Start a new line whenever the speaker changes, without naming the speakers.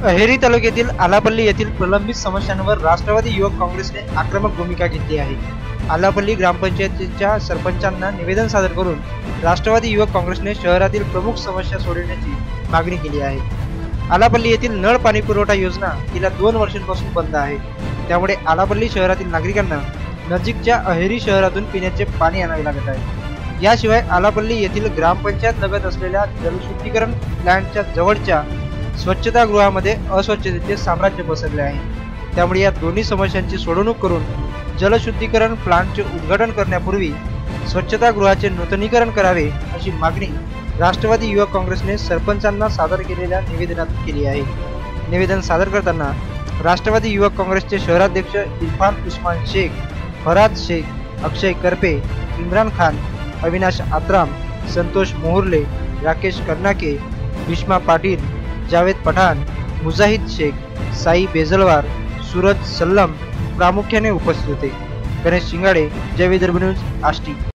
अहेरी तालुक्यातील आलापल्ली येथील प्रलंबित समस्यांवर राष्ट्रवादी युवक काँग्रेसने आक्रमक भूमिका घेतली आहे। आलापल्ली ग्रामपंचायतीच्या सरपंचांना निवेदन सादर करून राष्ट्रवादी युवक काँग्रेसने शहरातील प्रमुख समस्या सोडवण्याची मागणी केली आहे। आलापल्ली येथील नळ पाणी पुरवठा योजना गेल्या 2 वर्षांपासून बंद आहे। त्यामुळे आलापल्ली शहरातील नागरिकांना नजीकच्या अहेरी शहरातून पिण्याचे पाणी आणावे लागत आहे। याशिवाय आलापल्ली येथील ग्रामपंचायत लगत असलेल्या जलशुद्धीकरण प्लांटच्या जवळच्या स्वच्छतागृहामध्ये अस्वच्छतेचे साम्राज्य पसरले आहे। त्यामुळे या दोन्ही समस्यांची सोडवणूक करून जलशुद्धीकरण प्लांटचे उद्घाटन करण्यापूर्वी स्वच्छतागृहाचे नूतनीकरण करावे अशी मागणी राष्ट्रवादी युवक काँग्रेसने सरपंचांना सादर केलेल्या निवेदनात केली आहे। निवेदन सादर करताना राष्ट्रवादी युवक काँग्रेसचे शहराध्यक्ष इरफान उस्मान शेख, फराद शेख, अक्षय करपे, इम्रान खान, अविनाश आत्राम, संतोष मोहुर्ले, राकेश कर्नाके, भीष्मा पाटील, जावेद पठाण, मुजाहिद शेख, साई बेजलवार, सूरज सल्लम प्रामुख्याने उपस्थित होते। गणेश शिंगाडे, जय विदर्भ न्यूज, आष्टी।